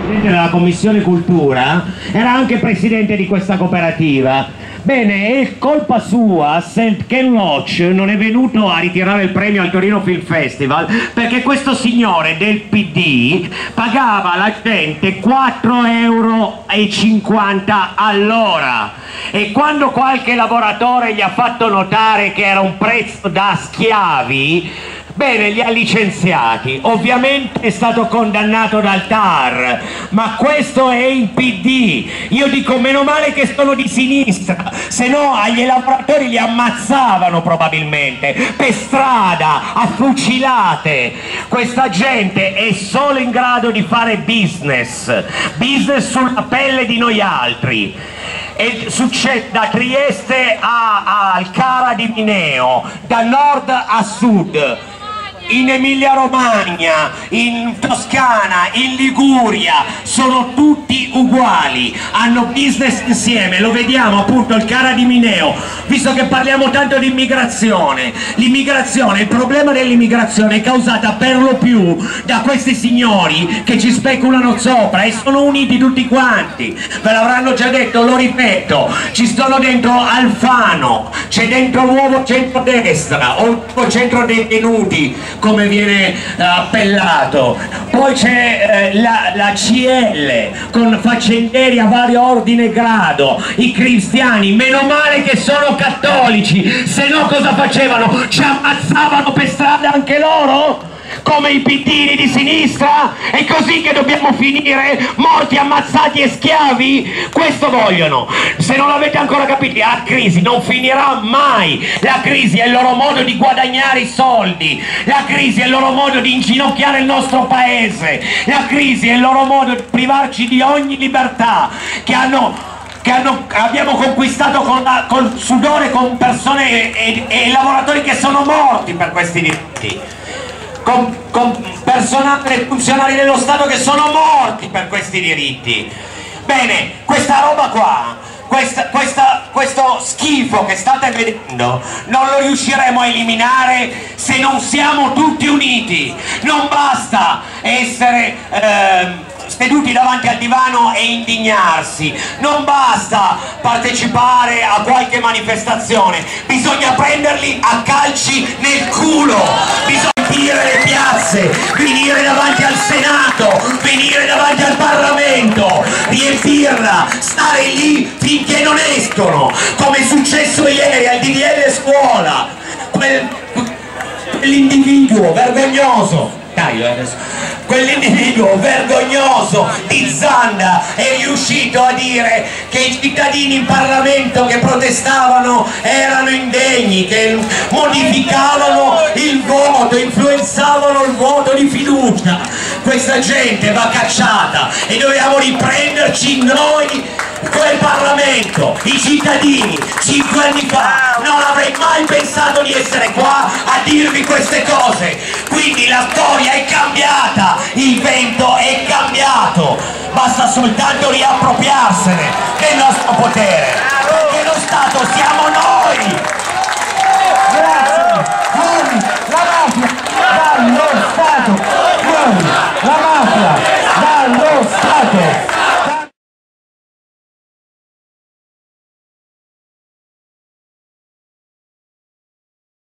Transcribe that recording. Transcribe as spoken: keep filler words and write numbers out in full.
presidente della commissione cultura, era anche presidente di questa cooperativa. Bene, è colpa sua se Ken Loach non è venuto a ritirare il premio al Torino Film Festival, perché questo signore del P D pagava alla gente quattro euro e cinquanta all'ora, e quando qualche lavoratore gli ha fatto notare che era un prezzo da schiavi, bene, li ha licenziati. Ovviamente è stato condannato dal T A R, ma questo è il P D. Io dico meno male che sono di sinistra, se no agli lavoratori li ammazzavano probabilmente per strada, a fucilate. Questa gente è solo in grado di fare business, business sulla pelle di noi altri. E succede da Trieste a, a Alcara di Mineo, da nord a sud, in Emilia Romagna, in Toscana, in Liguria, sono tutti uguali, hanno business insieme. Lo vediamo appunto il Cara di Mineo, visto che parliamo tanto di immigrazione. L'immigrazione, il problema dell'immigrazione è causata per lo più da questi signori che ci speculano sopra, e sono uniti tutti quanti. Ve l'avranno già detto, lo ripeto, ci sono dentro Alfano, c'è dentro l'uovo centrodestra o il centro detenuti come viene uh, appellato, poi c'è uh, la, la C L con faccendieri a vario ordine e grado, i cristiani, meno male che sono cattolici, se no cosa facevano? Ci ammazzavano per strada anche loro? Come i pittini di sinistra? È così che dobbiamo finire? Morti, ammazzati e schiavi? Questo vogliono. Se non l'avete ancora capito, la crisi non finirà mai. La crisi è il loro modo di guadagnare i soldi, la crisi è il loro modo di inginocchiare il nostro paese, la crisi è il loro modo di privarci di ogni libertà che hanno che hanno, abbiamo conquistato con, la, con sudore, con persone e, e, e lavoratori che sono morti per questi diritti, con, con personale e funzionari dello Stato che sono morti per questi diritti. Bene, questa roba qua, questa, questa, questo schifo che state vedendo, non lo riusciremo a eliminare se non siamo tutti uniti. Non basta essere eh, seduti davanti al divano e indignarsi, non basta partecipare a qualche manifestazione, bisogna prenderli a calci nel culo, bisogna riempire le piazze, venire davanti al Senato, venire davanti al Parlamento, riempirla, stare lì finché non escono, come è successo ieri al D D L scuola. Quel, quell'individuo vergognoso, quell'individuo vergognoso di Zanda è riuscito a dire che i cittadini in Parlamento che protestavano erano indegni, che modificavano il voto, influenzavano il voto di fiducia. Questa gente va cacciata e dobbiamo riprenderci noi quel Parlamento, i cittadini. Cinque anni fa non avrei mai pensato di essere qua a dirvi queste cose, quindi la storia è cambiata, il vento è cambiato, basta soltanto riappropriarsene del nostro potere, perché lo Stato siamo noi.